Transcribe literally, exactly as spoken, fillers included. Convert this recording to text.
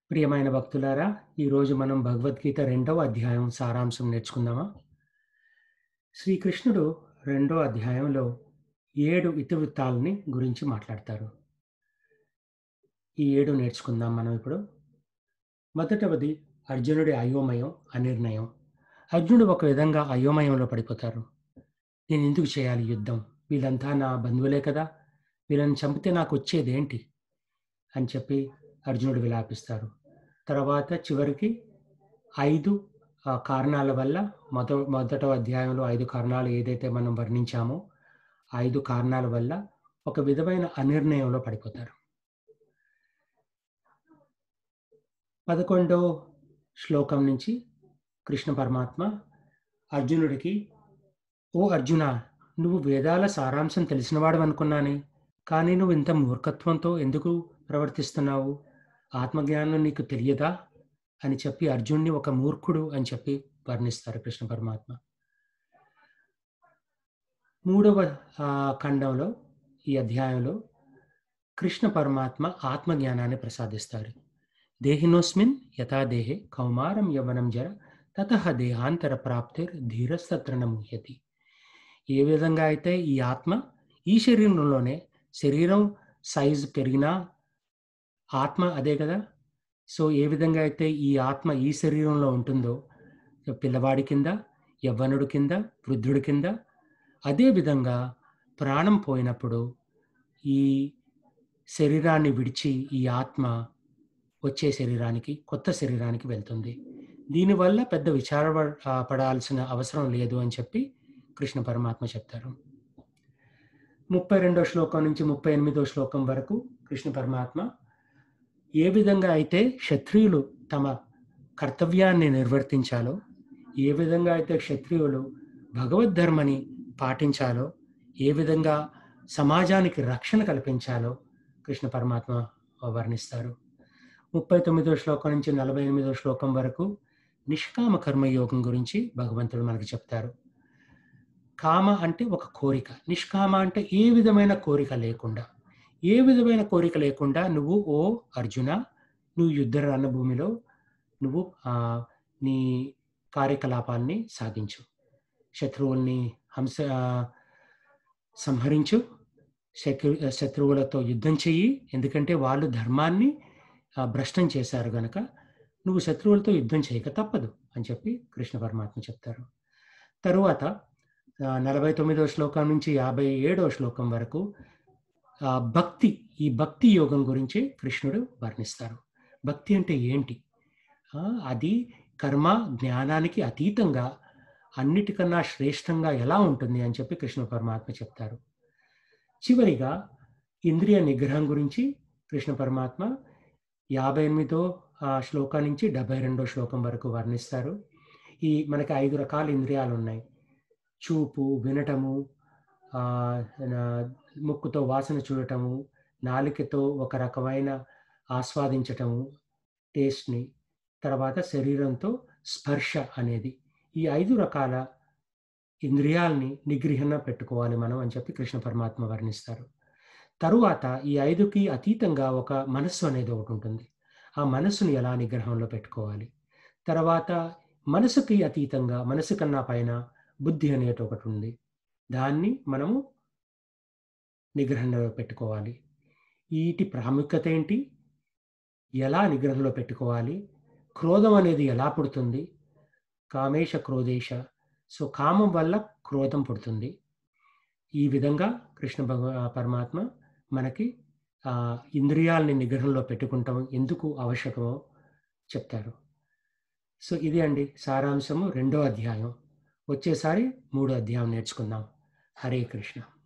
ప్రియమైన భక్తులారా, ఈరోజు మనం భగవద్గీత రెండవ అధ్యాయం సారాంశం నేర్చుకుందామా? శ్రీకృష్ణుడు రెండో అధ్యాయంలో ఏడు ఇతివృత్తాలని గురించి మాట్లాడతారు. ఈ ఏడు నేర్చుకుందాం మనం ఇప్పుడు. మొదటవది అర్జునుడి అయోమయం, అనిర్ణయం. అర్జునుడు ఒక విధంగా అయోమయంలో పడిపోతారు. నేనెందుకు చేయాలి యుద్ధం? వీళ్ళంతా నా బంధువులే కదా! వీళ్ళని చంపితే నాకొచ్చేదేంటి? అని చెప్పి అర్జునుడు విలాపిస్తారు. తర్వాత చివరికి ఐదు ఆహ్, కారణాల వల్ల మొద మొదటో అధ్యాయంలో ఐదు కారణాలు ఏదైతే మనం వర్ణించామో, ఐదు కారణాల వల్ల ఒక విధమైన అనిర్ణయంలో పడిపోతారు. పదకొండో శ్లోకం నుంచి కృష్ణ పరమాత్మ అర్జునుడికి, "ఓ అర్జునా! నువ్వు వేదాల సారాంశం తెలిసినవాడివనుకున్నానే. కానీ నువ్వింత మూర్ఖత్వంతో ఎందుకు ప్రవర్తిస్తున్నావు? ఆత్మజ్ఞానం నీకు తెలియదా?" అని చెప్పి అర్జునుడిని ఒక మూర్ఖుడు అని చెప్పి వర్ణిస్తారు కృష్ణ పరమాత్మ. మూడవ ఆహ్, ఖండంలో ఈ అధ్యాయంలో కృష్ణ పరమాత్మ ఆత్మజ్ఞానాన్ని ప్రసాదిస్తారు. దేహినోస్మిన్ యథా దేహే కౌమారం యవ్వనం జర తతః దేహాంతర ప్రాప్తిర్ ధీరస్తత్ర న ముహ్యతి. ఏ విధంగా అయితే ఈ ఆత్మ ఈ శరీరంలోనే, శరీరం సైజు పెరిగినా ఆత్మ అదే కదా! సో, ఏ విధంగా అయితే ఈ ఆత్మ ఈ శరీరంలో ఉంటుందో, పిల్లవాడి కింద, యవ్వనుడి కింద, వృద్ధుడి కింద, అదే విధంగా ప్రాణం పోయినప్పుడు ఈ శరీరాన్ని విడిచి ఈ ఆత్మ వచ్చే శరీరానికి, కొత్త శరీరానికి వెళ్తుంది. దీనివల్ల పెద్ద విచార ఆహ్, పడాల్సిన అవసరం లేదు అని చెప్పి కృష్ణ పరమాత్మ చెప్తారు. ముప్పై రెండో శ్లోకం నుంచి ముప్పై ఎనిమిదో శ్లోకం వరకు కృష్ణ పరమాత్మ ఏ విధంగా అయితే క్షత్రియులు తమ కర్తవ్యాన్ని నిర్వర్తించాలో, ఏ విధంగా అయితే క్షత్రియులు భగవద్ధర్మని పాటించాలో, ఏ విధంగా సమాజానికి రక్షణ కల్పించాలో కృష్ణ పరమాత్మ వర్ణిస్తారు. ముప్పై తొమ్మిదో శ్లోకం నుంచి నలభై ఎనిమిదో శ్లోకం వరకు నిష్కామ కర్మయోగం గురించి భగవంతుడు మనకు చెప్తారు. కామ అంటే ఒక కోరిక. నిష్కామ అంటే ఏ విధమైన కోరిక లేకుండా. ఏ విధమైన కోరిక లేకుండా నువ్వు ఓ అర్జున, నువ్వు యుద్ధ రణభూమిలో నువ్వు ఆహ్, నీ కార్యకలాపాల్ని సాగించు. శత్రువుల్ని హంస ఆహ్, సంహరించు. శత్రు శత్రువులతో యుద్ధం చెయ్యి. ఎందుకంటే వాళ్ళు ధర్మాన్ని ఆహ్, భ్రష్టం చేశారు గనక నువ్వు శత్రువులతో యుద్ధం చేయక తప్పదు అని చెప్పి కృష్ణ పరమాత్మ చెప్తారు. తరువాత ఆహ్, నలభై తొమ్మిదో శ్లోకం నుంచి యాభై ఏడో శ్లోకం వరకు ఆహ్, భక్తి, ఈ భక్తి యోగం గురించి కృష్ణుడు వర్ణిస్తారు. భక్తి అంటే ఏంటి? ఆ! అది కర్మ, జ్ఞానానికి అతీతంగా అన్నిటికన్నా శ్రేష్టంగా ఎలా ఉంటుంది అని చెప్పి కృష్ణ పరమాత్మ చెప్తారు. చివరిగా ఇంద్రియ నిగ్రహం గురించి కృష్ణ పరమాత్మ యాభై ఎనిమిదో ఆహ్, శ్లోకం నుంచి డెబ్బై రెండో శ్లోకం వరకు వర్ణిస్తారు. ఈ మనకి ఐదు రకాల ఇంద్రియాలున్నాయి. చూపు, వినటము, ఆహ్, నా ముక్కుతో వాసన చూడటము, నాలుకతో ఒక రకమైన ఆస్వాదించటము, టేస్ట్‌ని, తర్వాత శరీరంతో స్పర్శ అనేది. ఈ ఐదు రకాల ఇంద్రియాల్ని నిగ్రహణ పెట్టుకోవాలి మనం అని చెప్పి కృష్ణ పరమాత్మ వర్ణిస్తారు. తరువాత ఈ ఐదుకి అతీతంగా ఒక మనస్సు అనేది ఒకటుంటుంది. ఆ మనస్సుని ఎలా నిగ్రహంలో పెట్టుకోవాలి. తర్వాత మనసుకి అతీతంగా, మనసు కన్నా పైన బుద్ధి అనేది ఒకటుంది. దాన్ని మనము నిగ్రహంలో పెట్టుకోవాలి. ఈటి ప్రాముఖ్యత ఏంటి? ఎలా నిగ్రహంలో పెట్టుకోవాలి? క్రోధం అనేది ఎలా పుడుతుంది? కామేష క్రోధేష. సో, కామం వల్ల క్రోధం పుడుతుంది. ఈ విధంగా కృష్ణ భగవ పరమాత్మ మనకి ఆహ్, ఇంద్రియాలని నిగ్రహంలో పెట్టుకుంటం ఎందుకు ఆవశ్యకమో చెప్తారు. సో, ఇది అండి సారాంశము రెండో అధ్యాయం. వచ్చేసారి మూడో అధ్యాయం నేర్చుకుందాం. హరే కృష్ణ.